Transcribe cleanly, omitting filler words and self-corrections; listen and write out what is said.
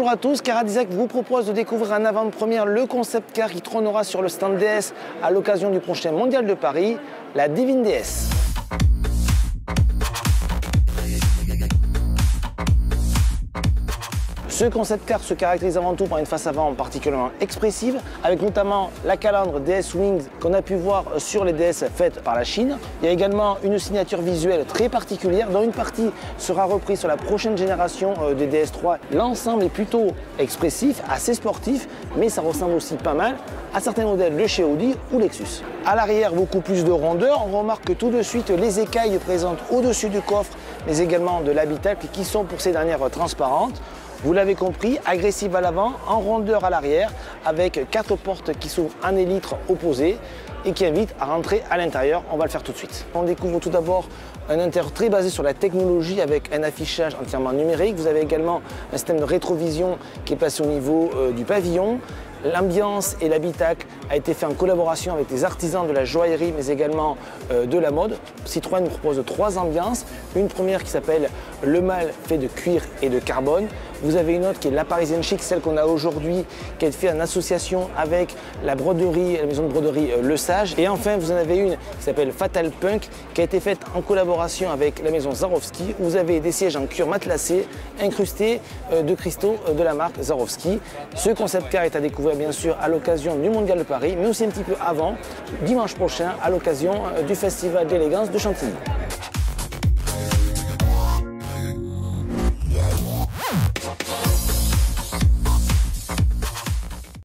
Bonjour à tous, Caradisec vous propose de découvrir en avant-première le concept car qui trônera sur le stand DS à l'occasion du prochain Mondial de Paris, la Divine DS. Ce concept car se caractérise avant tout par une face avant particulièrement expressive, avec notamment la calandre DS Wings qu'on a pu voir sur les DS faites par la Chine. Il y a également une signature visuelle très particulière dont une partie sera reprise sur la prochaine génération des DS3. L'ensemble est plutôt expressif, assez sportif, mais ça ressemble aussi pas mal à certains modèles de chez Audi ou Lexus. À l'arrière, beaucoup plus de rondeur. On remarque tout de suite les écailles présentes au-dessus du coffre, mais également de l'habitacle qui sont pour ces dernières transparentes. Vous l'avez compris, agressive à l'avant, en rondeur à l'arrière, avec 4 portes qui s'ouvrent en élytres opposés et qui invitent à rentrer à l'intérieur. On va le faire tout de suite. On découvre tout d'abord un intérieur très basé sur la technologie avec un affichage entièrement numérique. Vous avez également un système de rétrovision qui est placé au niveau du pavillon. L'ambiance et l'habitacle a été fait en collaboration avec des artisans de la joaillerie mais également de la mode. Citroën nous propose 3 ambiances. Une première qui s'appelle le mâle fait de cuir et de carbone. Vous avez une autre qui est la parisienne chic, celle qu'on a aujourd'hui, qui a été faite en association avec la broderie, la maison de broderie Le Sage. Et enfin, vous en avez une qui s'appelle Fatal Punk, qui a été faite en collaboration avec la maison Swarovski. Vous avez des sièges en cuir matelassé, incrustés de cristaux de la marque Swarovski. Ce concept car est à découvrir bien sûr à l'occasion du Mondial de Paris, mais aussi un petit peu avant, dimanche prochain, à l'occasion du Festival d'élégance de Chantilly.